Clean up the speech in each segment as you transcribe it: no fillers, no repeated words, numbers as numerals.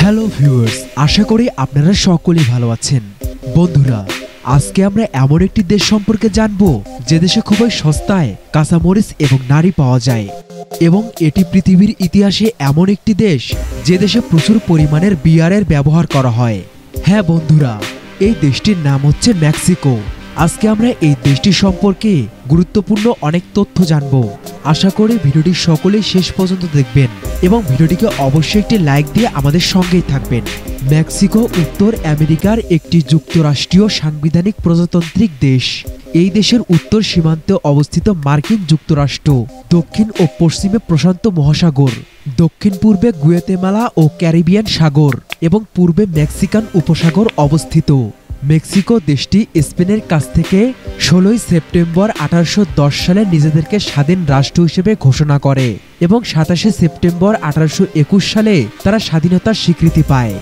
Hello viewers, আশা করি আপনারা সকলেই ভালো আছেন। বন্ধুরা, আজকে আমরা এমন একটি দেশ সম্পর্কে জানবো যে দেশে খুবই সস্তায় কাঁচামরিচ এবং নারী পাওয়া যায়, এবং এটি পৃথিবীর ইতিহাসে এমন একটি দেশ যে দেশে প্রচুর পরিমাণের বিয়ারের ব্যবহার করা হয়। হ্যাঁ বন্ধুরা, এই দেশটির নাম হচ্ছে মেক্সিকো। আজকে আমরা এই দেশটি সম্পর্কে গুরুত্বপূর্ণ অনেক তথ্য জানবো। আশা করি ভিডিওটি সকলেই শেষ পর্যন্ত দেখবেন এবং ভিডিওটিকে অবশ্যই একটি লাইক দিয়ে আমাদের সঙ্গেই থাকবেন। মেক্সিকো উত্তর আমেরিকার একটি যুক্তরাষ্ট্রীয় সাংবিধানিক প্রজাতান্ত্রিক দেশ। এই দেশের উত্তর সীমান্তে অবস্থিত মার্কিন যুক্তরাষ্ট্র, দক্ষিণ ও পশ্চিমে প্রশান্ত মহাসাগর, দক্ষিণ পূর্বে গুয়াতেমালা ও ক্যারিবিয়ান সাগর এবং পূর্বে মেক্সিকান উপসাগর অবস্থিত। মেক্সিকো দেশটি স্পেনের কাছ থেকে 16 সেপ্টেম্বর 1810 সালে নিজেদেরকে স্বাধীন রাষ্ট্র হিসেবে ঘোষণা করে এবং 27 সেপ্টেম্বর 1821 সালে তারা স্বাধীনতার স্বীকৃতি পায়।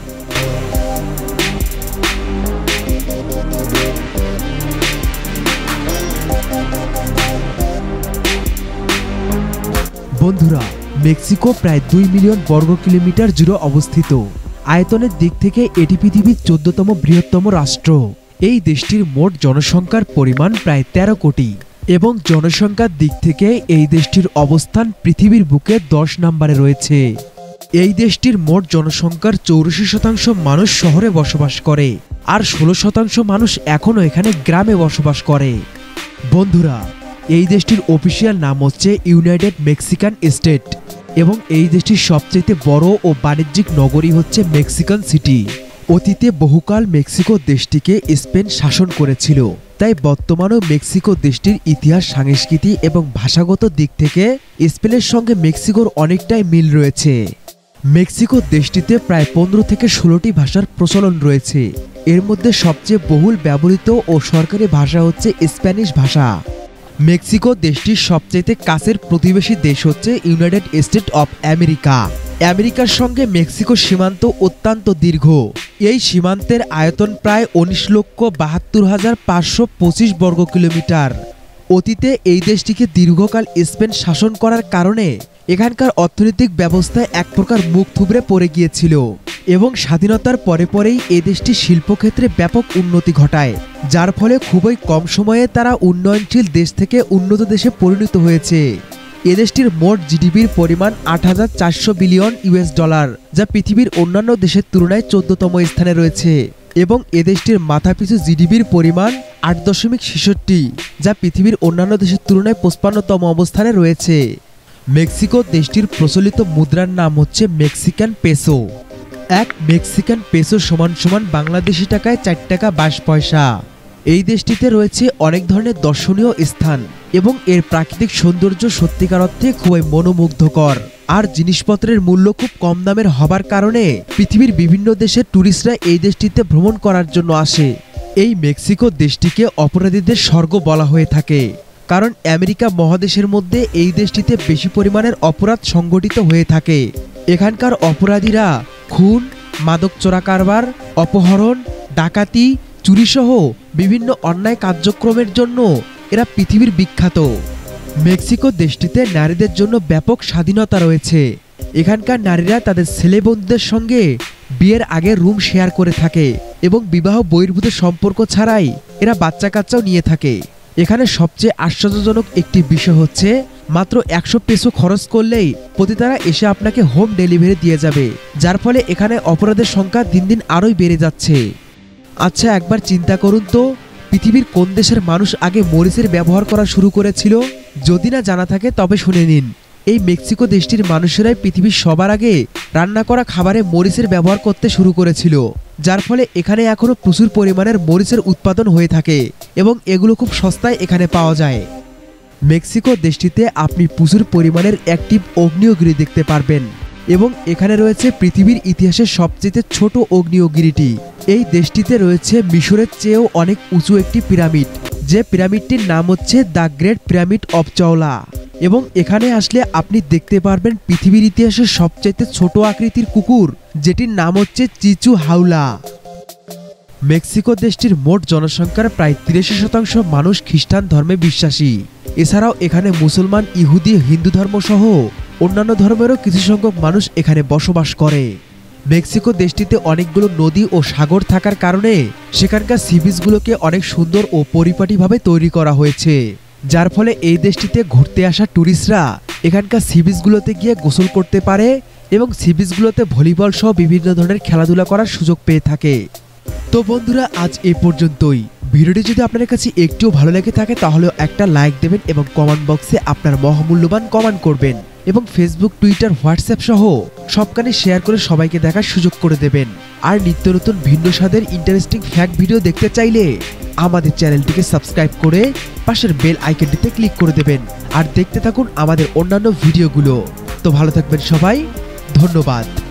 বন্ধুরা, মেক্সিকো প্রায় 2 মিলিয়ন বর্গ কিলোমিটার জুড়ে অবস্থিত। আয়তনের দিক থেকে এটি পৃথিবীর 14তম বৃহত্তম রাষ্ট্র। এই দেশটির মোট জনসংখ্যার পরিমাণ প্রায় 13 কোটি এবং জনসংখ্যার দিক থেকে এই দেশটির অবস্থান পৃথিবীর বুকে 10 নম্বরে রয়েছে। এই দেশটির মোট জনসংখ্যার 84% মানুষ শহরে বসবাস করে আর 16% মানুষ এখনও এখানে গ্রামে বসবাস করে। বন্ধুরা, এই দেশটির অফিসিয়াল নাম হচ্ছে ইউনাইটেড মেক্সিকান স্টেট এবং এই দেশটির সবচেয়ে বড় ও বাণিজ্যিক নগরী হচ্ছে মেক্সিকান সিটি। অতীতে বহুকাল মেক্সিকো দেশটিকে স্পেন শাসন করেছিল, তাই বর্তমানেও মেক্সিকো দেশটির ইতিহাস, সংস্কৃতি এবং ভাষাগত দিক থেকে স্পেনের সঙ্গে মেক্সিকোর অনেকটাই মিল রয়েছে। মেক্সিকো দেশটিতে প্রায় 15 থেকে 16টি ভাষার প্রচলন রয়েছে। এর মধ্যে সবচেয়ে বহুল ব্যবহৃত ও সরকারি ভাষা হচ্ছে স্প্যানিশ ভাষা। মেক্সিকো দেশটির সবচেয়ে কাছের প্রতিবেশী দেশ হচ্ছে ইউনাইটেড স্টেটস অফ আমেরিকা। আমেরিকার সঙ্গে মেক্সিকো সীমান্ত অত্যন্ত দীর্ঘ। এই সীমান্তের আয়তন প্রায় 19,72,525 বর্গ কিলোমিটার। অতীতে এই দেশটিকে দীর্ঘকাল স্পেন শাসন করার কারণে এখানকার অর্থনৈতিক ব্যবস্থায় এক প্রকার মুখ থুবড়ে পড়ে গিয়েছিল এবং স্বাধীনতার পরেই এই দেশটি শিল্পক্ষেত্রে ব্যাপক উন্নতি ঘটায়, যার ফলে খুবই কম সময়ে তারা উন্নয়নশীল দেশ থেকে উন্নত দেশে পরিণত হয়েছে। এ দেশটির মোট জিডিপির পরিমাণ $8,400 বিলিয়ন, যা পৃথিবীর অন্যান্য দেশের তুলনায় 14তম স্থানে রয়েছে এবং এ দেশটির মাথাপিছু জিডিপির পরিমাণ 8.66, যা পৃথিবীর অন্যান্য দেশের তুলনায় 55তম অবস্থানে রয়েছে। মেক্সিকো দেশটির প্রচলিত মুদ্রার নাম হচ্ছে মেক্সিকান পেসো। এক মেক্সিকান পেসো সমান বাংলাদেশি টাকায় 4 টাকা 22 পয়সা। এই দেশটিতে রয়েছে অনেক ধরনের দর্শনীয় স্থান এবং এর প্রাকৃতিক সৌন্দর্য সত্যিকার অর্থে খুবই মনোমুগ্ধকর, আর জিনিসপত্রের মূল্য খুব কম দামের হবার কারণে পৃথিবীর বিভিন্ন দেশের ট্যুরিস্টরা এই দেশটিতে ভ্রমণ করার জন্য আসে। এই মেক্সিকো দেশটিকে অপরাধীদের স্বর্গ বলা হয়ে থাকে, কারণ আমেরিকা মহাদেশের মধ্যে এই দেশটিতে বেশি পরিমাণের অপরাধ সংগঠিত হয়ে থাকে। এখানকার অপরাধীরা খুন, মাদক চোরা কারবার, অপহরণ, ডাকাতি, চুরিসহ বিভিন্ন অন্যায় কার্যক্রমের জন্য এরা পৃথিবীর বিখ্যাত। মেক্সিকো দেশটিতে নারীদের জন্য ব্যাপক স্বাধীনতা রয়েছে। এখানকার নারীরা তাদের ছেলে বন্ধুদের সঙ্গে বিয়ের আগে রুম শেয়ার করে থাকে এবং বিবাহ বহির্ভূত সম্পর্ক ছাড়াই এরা বাচ্চা কাচ্চাও নিয়ে থাকে। এখানে সবচেয়ে আশ্চর্যজনক একটি বিষয় হচ্ছে মাত্র 100 পেসো খরচ করলেই পতিতারা এসে আপনাকে হোম ডেলিভারি দিয়ে যাবে, যার ফলে এখানে অপরাধের সংখ্যা দিন দিন আরোই বেড়ে যাচ্ছে। আচ্ছা, একবার চিন্তা করুন তো, পৃথিবীর কোন দেশের মানুষ আগে মরিচের ব্যবহার করা শুরু করেছিল? যদি না জানা থাকে তবে শুনে নিন। এই মেক্সিকো দেশটির মানুষেরাই পৃথিবীর সবার আগে রান্না করা খাবারে মরিচের ব্যবহার করতে শুরু করেছিল, যার ফলে এখানে এখনো প্রচুর পরিমাণের মরিচের উৎপাদন হয়ে থাকে এবং এগুলো খুব সস্তায় এখানে পাওয়া যায়। মেক্সিকো দেশটিতে আপনি প্রচুর পরিমাণের অ্যাক্টিভ আগ্নেয়গিরি দেখতে পারবেন এবং এখানে রয়েছে পৃথিবীর ইতিহাসের সবচেয়ে ছোট আগ্নেয়গিরিটি। এই দেশটিতে রয়েছে মিশরের চেয়েও অনেক উঁচু একটি পিরামিড, যে পিরামিডটির নাম হচ্ছে the Great Pyramid of Cholula, এবং এখানে আসলে আপনি দেখতে পারবেন পৃথিবীর ইতিহাসের সবচেয়ে ছোট আকৃতির কুকুর, যেটির নাম হচ্ছে চিচু হাউলা। মেক্সিকো দেশটির মোট জনসংখ্যার প্রায় 83% মানুষ খ্রিস্টান ধর্মে বিশ্বাসী। এছাড়াও এখানে মুসলমান, ইহুদি, হিন্দু ধর্ম সহ অন্যান্য ধর্মেরও কিছু সংখ্যক মানুষ এখানে বসবাস করে। মেক্সিকো দেশটিতে অনেকগুলো নদী ও সাগর থাকার কারণে সেখানকার সি বিচগুলোকে অনেক সুন্দর ও পরিপাটিভাবে তৈরি করা হয়েছে, যার ফলে এই দেশটিতে ঘুরতে আসা ট্যুরিস্টরা এখানকার সি বিচগুলোতে গিয়ে গোসল করতে পারে এবং সি বিচগুলোতে ভলিবল সহ বিভিন্ন ধরনের খেলাধুলা করার সুযোগ পেয়ে থাকে। তো বন্ধুরা, আজ এই পর্যন্তই। ভিডিওটি যদি আপনাদের কাছে একটুও ভালো লেগে থাকে তাহলে একটা লাইক দেবেন এবং কমেন্ট বক্সে আপনার মহামূল্যবান কমেন্ট করবেন এবং ফেসবুক, টুইটার, হোয়াটসঅ্যাপ সহ সবখানে শেয়ার করে সবাইকে দেখার সুযোগ করে দেবেন। আর নিত্য নতুন ভিন্ন স্বাদের ইন্টারেস্টিং ফ্যাক্ট ভিডিও দেখতে চাইলে আমাদের চ্যানেলটিকে সাবস্ক্রাইব করে পাশের বেল আইকনটিতে ক্লিক করে দেবেন আর দেখতে থাকুন আমাদের অন্যান্য ভিডিওগুলো। তো ভালো থাকবেন সবাই, ধন্যবাদ।